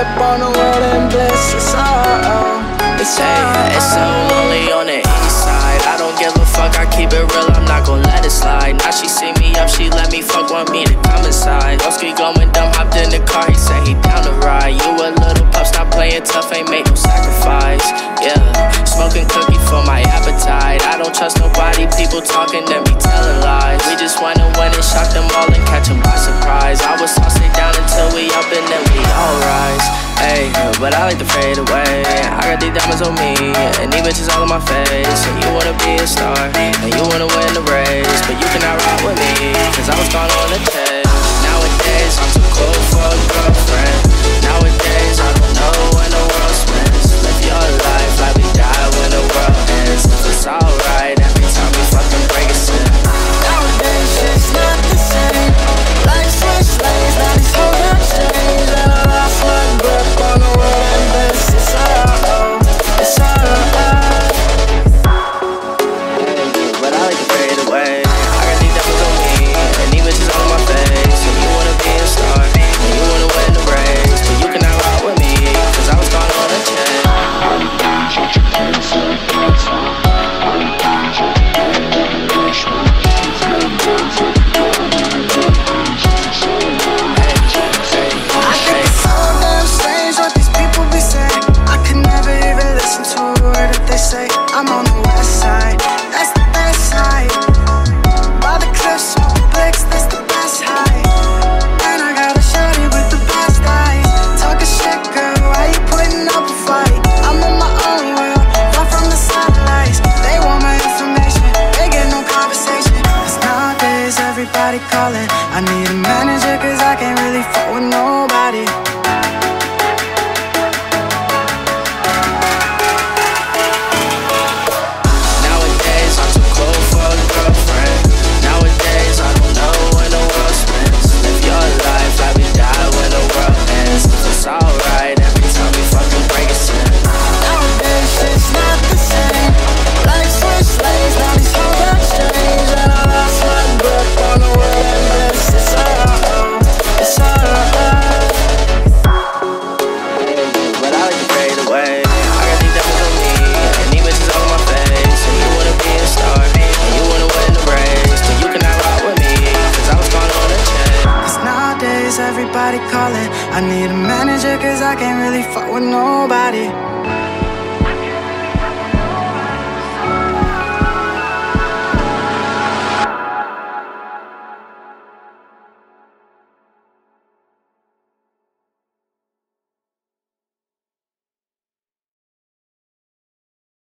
grip on the world and bliss. It's so lonely on the east side. I don't give a fuck, I keep it real, I'm not gon' let it slide. Now she see me up, she let me fuck, want me to come inside. Broski going dumb, hopped in the car, he said he down to ride. You a little pup, stop playing tough, ain't make no sacrifice. Yeah, smoking cookie for my appetite. I don't trust nobody, people talking, then be telling lies. We just wanna win and shock them all and catch them by surprise. I was tossing down until we up and then we all rise. Ayy, but I like to fade away. I got these diamonds on me, and these bitches all on my face. And you wanna be a star, and you wanna win the race, but you cannot ride with me, cause I was gone on the chase. Nowadays, I'm too cold for a girlfriend. Nowadays, I don't know when the world spins. Live your life like we die when the world ends. It's alright every time we fucking break a sin. nowadays shit's not the same. Life switch lanes, now these hoes have changed. And I lost my grip on the world and bliss. It's alright. But I like to fade away. I got these diamonds on me, and these bitches all on my face. And you wanna be a star, and you wanna win the race, but you cannot ride with me, cause I was gone on a chase. I think it's so damn strange what these people be saying. I could never even listen to a word that they say. I'm on the west side, that's the best side. By the cliffs, smoking blicks, that's the best high. And I got a shawty with the best eyes. Talking shit, girl, why you putting up a fight? I'm in my own world, far from the satellites. They want my information, they get no conversation. Cause nowadays everybody calling, I need a manager cause I can't really fuck with nobody. Nowadays, I'm too cold for a girlfriend. Nowadays, I don't know when the world spins. Live your life like we die when the world ends. It's alright every time we fucking break a sin. Nowadays shit's not the same. Life switch lanes, now these hoes have changed. And I lost my grip on the world and bliss. It's alright. But I like to fade away. I got these diamonds on me, and these bitches all on my face. And you wanna be a star, and you wanna win the race, but you cannot ride with me, cause I was gone on a chase. Cause nowadays everybody calling, I need a manager cause I can't really fuck with nobody.